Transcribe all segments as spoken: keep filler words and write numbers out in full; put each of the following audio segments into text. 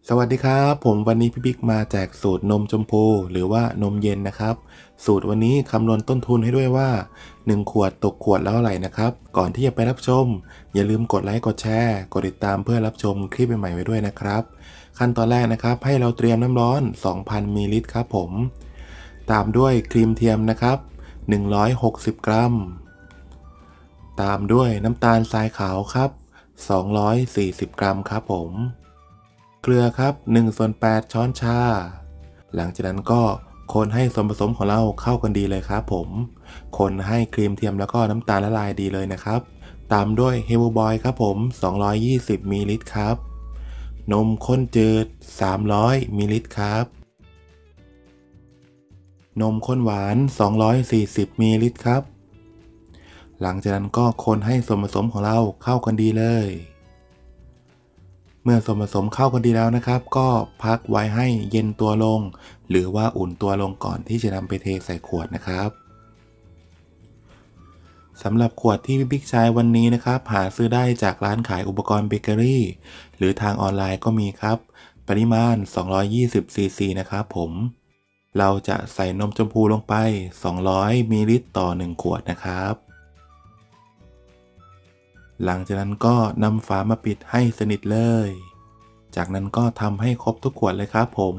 สวัสดีครับผมวันนี้พี่บิ๊กมาแจกสูตรนมชมพูหรือว่านมเย็นนะครับสูตรวันนี้คำนวณต้นทุนให้ด้วยว่าหนึ่งขวดตกขวดแล้วเท่าไหร่นะครับก่อนที่จะไปรับชมอย่าลืมกดไลค์กดแชร์กดติดตามเพื่อรับชมคลิปใหม่ๆไว้ด้วยนะครับขั้นตอนแรกนะครับให้เราเตรียมน้ำร้อน สองพัน มิลลิลิตรครับผมตามด้วยครีมเทียมนะครับหนึ่งร้อยหกสิบกรัมตามด้วยน้ำตาลทรายขาวครับสองร้อยสี่สิบกรัมครับผมเกลือครับหนึ่งส่วนแปดช้อนชาหลังจากนั้นก็คนให้ส่วนผสมของเราเข้ากันดีเลยครับผมคนให้ครีมเทียมแล้วก็น้ำตาลละลายดีเลยนะครับตามด้วยเฮลบอยครับผมสองร้อยยี่สิบมิลลิลิตรครับนมข้นจืดสามร้อยมิลลิลิตรครับนมข้นหวานสองร้อยสี่สิบมิลลิลิตรครับหลังจากนั้นก็คนให้ส่วนผสมของเราเข้ากันดีเลยเมื่อส่วนผสมเข้ากันดีแล้วนะครับก็พักไว้ให้เย็นตัวลงหรือว่าอุ่นตัวลงก่อนที่จะนำไปเทใส่ขวดนะครับสำหรับขวดที่พี่บิ๊กใช้วันนี้นะครับหาซื้อได้จากร้านขายอุปกรณ์เบเกอรี่หรือทางออนไลน์ก็มีครับปริมาณสองร้อยยี่สิบซีซีนะครับผมเราจะใส่นมชมพูลงไปสองร้อยมิลลิลิตรต่อหนึ่งขวดนะครับหลังจากนั้นก็นำฝามาปิดให้สนิทเลยจากนั้นก็ทำให้ครบทุกขวดเลยครับผม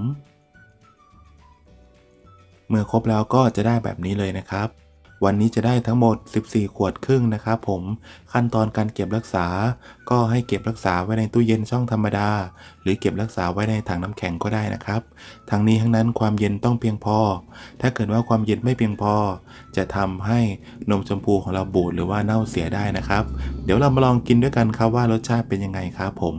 เมื่อครบแล้วก็จะได้แบบนี้เลยนะครับวันนี้จะได้ทั้งหมดสิบสี่ขวดครึ่งนะครับผมขั้นตอนการเก็บรักษาก็ให้เก็บรักษาไว้ในตู้เย็นช่องธรรมดาหรือเก็บรักษาไว้ในถังน้ำแข็งก็ได้นะครับทั้งนี้ทั้งนั้นความเย็นต้องเพียงพอถ้าเกิดว่าความเย็นไม่เพียงพอจะทำให้นมชมพูของเราบูดหรือว่าเน่าเสียได้นะครับเดี๋ยวเรามาลองกินด้วยกันครับว่ารสชาติเป็นยังไงครับผม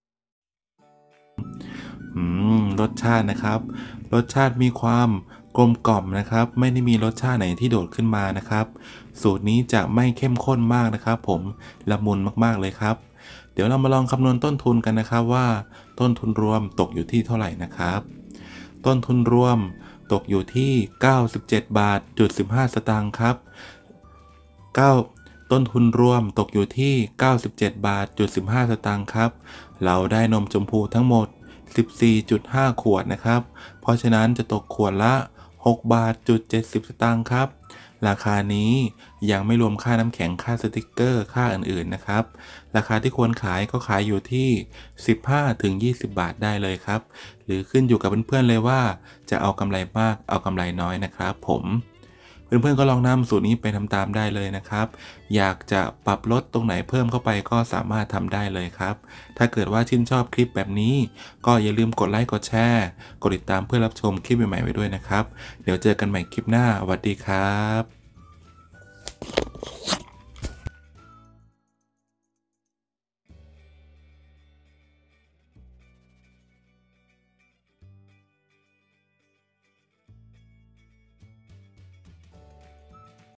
อืมรสชาตินะครับรสชาติมีความกลมกล่อมนะครับไม่ได้มีรสชาติไหนที่โดดขึ้นมานะครับสูตรนี้จะไม่เข้มข้นมากนะครับผมละมุนมากๆเลยครับเดี๋ยวเรามาลองคำนวณต้นทุนกันนะครับว่าต้นทุนรวมตกอยู่ที่เท่าไหร่นะครับต้นทุนรวมตกอยู่ที่เก้าสิบเจ็ดบาทจุดสิบห้าสตางค์ครับเก้าต้นทุนรวมตกอยู่ที่เก้าสิบเจ็ดบาทจุดสิบห้าสตางค์ครับเราได้นมชมพูทั้งหมด สิบสี่จุดห้า ขวดนะครับเพราะฉะนั้นจะตกขวดละหกบาทจุดเจ็ดสิบสตางค์ครับราคานี้ยังไม่รวมค่าน้ำแข็งค่าสติกเกอร์ค่าอื่นๆนะครับราคาที่ควรขายก็ขายอยู่ที่ สิบห้าถึงยี่สิบ บาทได้เลยครับหรือขึ้นอยู่กับเพื่อนๆเลยว่าจะเอากำไรมากเอากำไรน้อยนะครับผมเพื่อนๆก็ลองนำสูตรนี้ไปทำตามได้เลยนะครับอยากจะปรับลดตรงไหนเพิ่มเข้าไปก็สามารถทำได้เลยครับถ้าเกิดว่าชื่นชอบคลิปแบบนี้ก็อย่าลืมกดไลค์กดแชร์กดติดตามเพื่อรับชมคลิปใหม่ๆไว้ด้วยนะครับเดี๋ยวเจอกันใหม่คลิปหน้าสวัสดีครับ